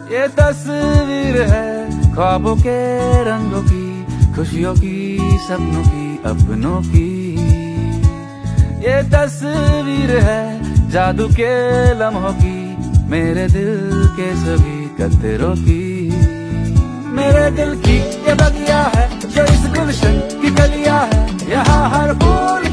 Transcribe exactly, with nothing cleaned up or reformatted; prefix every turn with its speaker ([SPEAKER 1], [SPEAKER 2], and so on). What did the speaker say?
[SPEAKER 1] ये तस्वीर है ख्वाबों के रंगों की, खुशियों की, सपनों की, अपनों की। ये तस्वीर है जादू के लम्हों की, मेरे दिल के सभी कतरों की। मेरे दिल की ये बगिया है जो इस गुलशन की कलियां है, यहाँ हर फूल